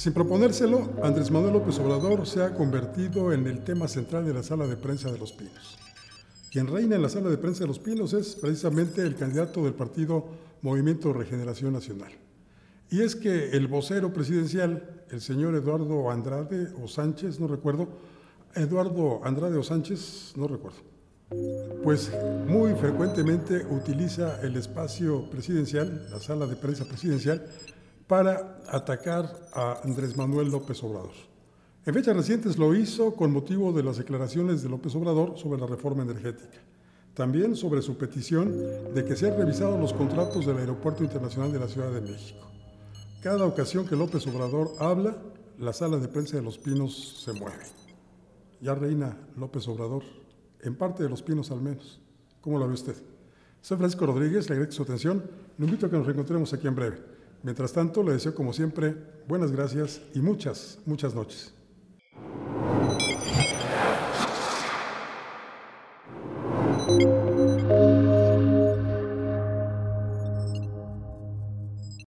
Sin proponérselo, Andrés Manuel López Obrador se ha convertido en el tema central de la Sala de Prensa de Los Pinos. Quien reina en la Sala de Prensa de Los Pinos es precisamente el candidato del partido Movimiento Regeneración Nacional. Y es que el vocero presidencial, el señor Eduardo Andrade o Sánchez, no recuerdo, pues muy frecuentemente utiliza el espacio presidencial, la sala de prensa presidencial, para atacar a Andrés Manuel López Obrador. En fechas recientes lo hizo con motivo de las declaraciones de López Obrador sobre la reforma energética. También sobre su petición de que sean revisados los contratos del Aeropuerto Internacional de la Ciudad de México. Cada ocasión que López Obrador habla, la sala de prensa de Los Pinos se mueve. Ya reina López Obrador, en parte de Los Pinos al menos. ¿Cómo lo ve usted? Soy Francisco Rodríguez, le agradezco su atención. Lo invito a que nos reencontremos aquí en breve. Mientras tanto, le deseo como siempre buenas gracias y muchas noches.